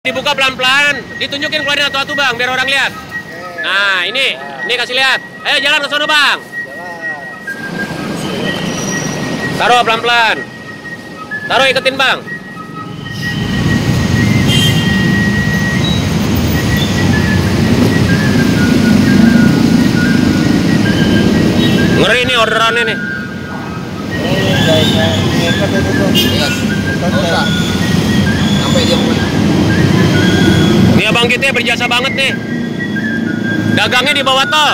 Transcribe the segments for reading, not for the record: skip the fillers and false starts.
Dibuka pelan-pelan, ditunjukin keluarin atu-atu bang, biar orang lihat. Nah ini kasih lihat. Ayo jalan ke sono bang. Taruh pelan-pelan. Taruh iketin bang. Ngeri nih orderannya nih. Sampai dia mulai. Nih abang kita berjasa banget nih. Dagangnya di bawah tol.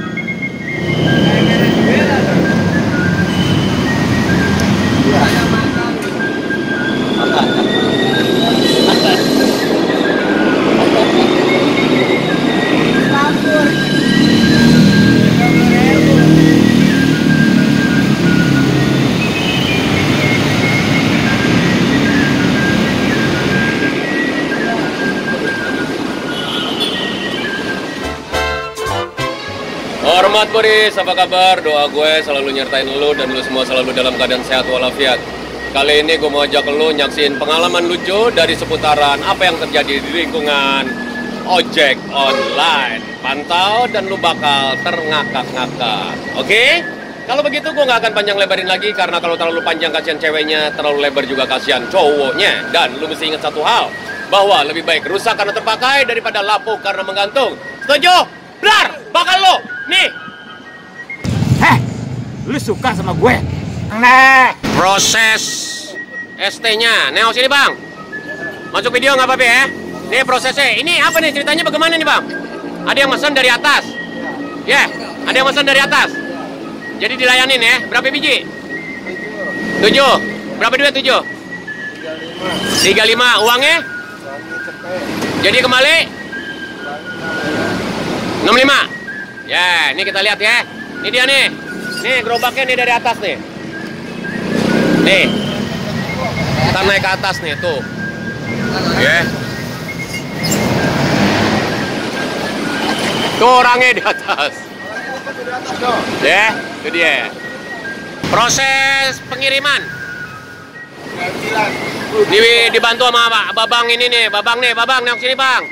Hormat Boris, apa kabar? Doa gue selalu nyertain lu dan lu semua selalu dalam keadaan sehat walafiat. Kali ini gue mau ajak lu nyaksin pengalaman lucu dari seputaran apa yang terjadi di lingkungan ojek online. Pantau dan lu bakal terngakak-ngakak. Oke? Kalau begitu gue nggak akan panjang lebarin lagi, karena kalau terlalu panjang kasihan ceweknya, terlalu lebar juga kasihan cowoknya. Dan lu mesti ingat satu hal, bahwa lebih baik rusak karena terpakai daripada lapuk karena menggantung. Setuju? Blar! Bakal lu! Nih! Heh! Lu suka sama gue? Nah! Proses ST-nya. Neo sini bang. Masuk video nggak apa-apa ya? Nih prosesnya. Ini apa nih ceritanya, bagaimana nih bang? Ada yang pesan dari atas. Ya, ada yang pesan dari atas. Jadi dilayanin ya. Berapa biji? 7. Berapa duit 7? 35. Uangnya? Jadi kembali 65. Ya, ini kita lihat ya. Ini dia nih. Nih gerobaknya nih dari atas nih. Nih. Kita naik ke atas nih tuh. Ya. Tuh orangnya di atas. Ya, itu dia. Proses pengiriman. Dibantu sama Babang ini nih. Babang nih, Babang nengok sini bang.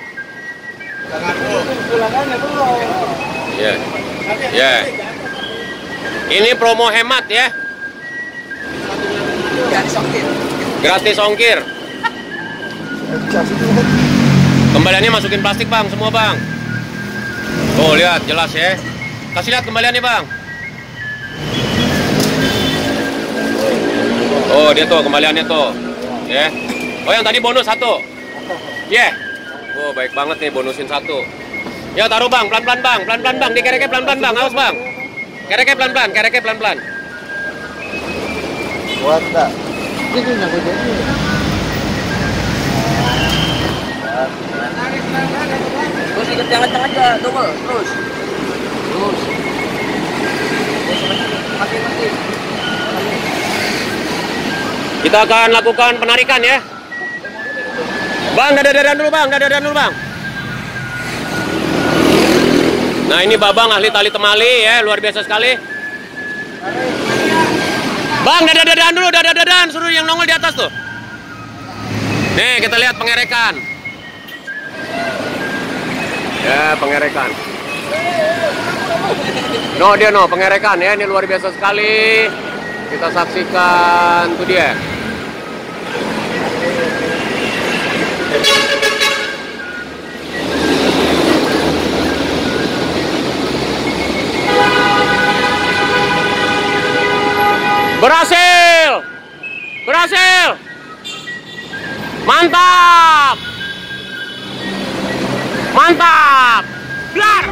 Ya. Ya. Ini promo hemat ya. Gratis ongkir. Kembaliannya masukin plastik bang, semua bang. Tuh lihat jelas ya. Kasih lihat kembaliannya bang. Oh dia tuh kembaliannya tuh. Ya. Oh yang tadi bonus 1. Ya. Oh baik banget nih, bonusin 1. Ya taruh bang, pelan-pelan bang, pelan-pelan bang, dikereknya pelan-pelan bang, awas bang. Kereknya pelan-pelan, kereknya pelan-pelan. Kuat tak? Ini nyangkut jadi. Terus ikat yang kencang aja, double, terus. Mati. Kita akan lakukan penarikan ya. Bang, dada-dadan dulu bang, dada-dadan dulu bang. Nah ini Babang ahli tali temali ya, luar biasa sekali. Bang, dada-dadan dulu, dada-dadan, suruh yang nongol di atas tuh. Nih kita lihat pengerekan. Ya pengerekan. No dia no, pengerekan ya, ini luar biasa sekali. Kita saksikan, tuh dia. Berhasil! Berhasil! Mantap! Mantap! Blar!